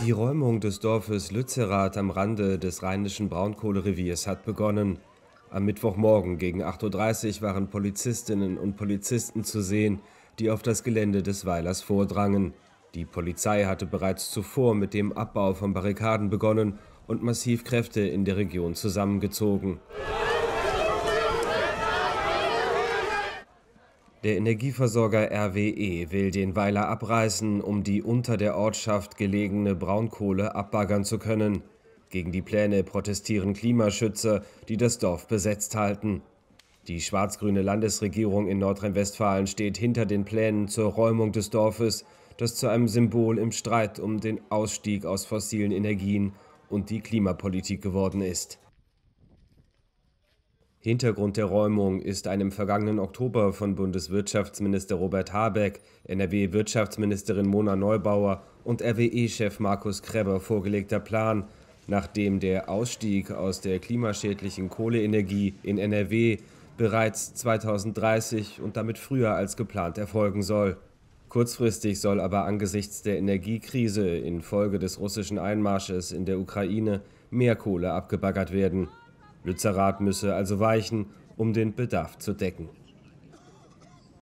Die Räumung des Dorfes Lützerath am Rande des rheinischen Braunkohlereviers hat begonnen. Am Mittwochmorgen gegen 8:30 Uhr waren Polizistinnen und Polizisten zu sehen, die auf das Gelände des Weilers vordrangen. Die Polizei hatte bereits zuvor mit dem Abbau von Barrikaden begonnen und massiv Kräfte in der Region zusammengezogen. Der Energieversorger RWE will den Weiler abreißen, um die unter der Ortschaft gelegene Braunkohle abbaggern zu können. Gegen die Pläne protestieren Klimaschützer, die das Dorf besetzt halten. Die schwarz-grüne Landesregierung in Nordrhein-Westfalen steht hinter den Plänen zur Räumung des Dorfes, das zu einem Symbol im Streit um den Ausstieg aus fossilen Energien und die Klimapolitik geworden ist. Hintergrund der Räumung ist ein im vergangenen Oktober von Bundeswirtschaftsminister Robert Habeck, NRW-Wirtschaftsministerin Mona Neubauer und RWE-Chef Markus Krebber vorgelegter Plan, nachdem der Ausstieg aus der klimaschädlichen Kohleenergie in NRW bereits 2030 und damit früher als geplant erfolgen soll. Kurzfristig soll aber angesichts der Energiekrise infolge des russischen Einmarsches in der Ukraine mehr Kohle abgebaggert werden. Lützerath müsse also weichen, um den Bedarf zu decken.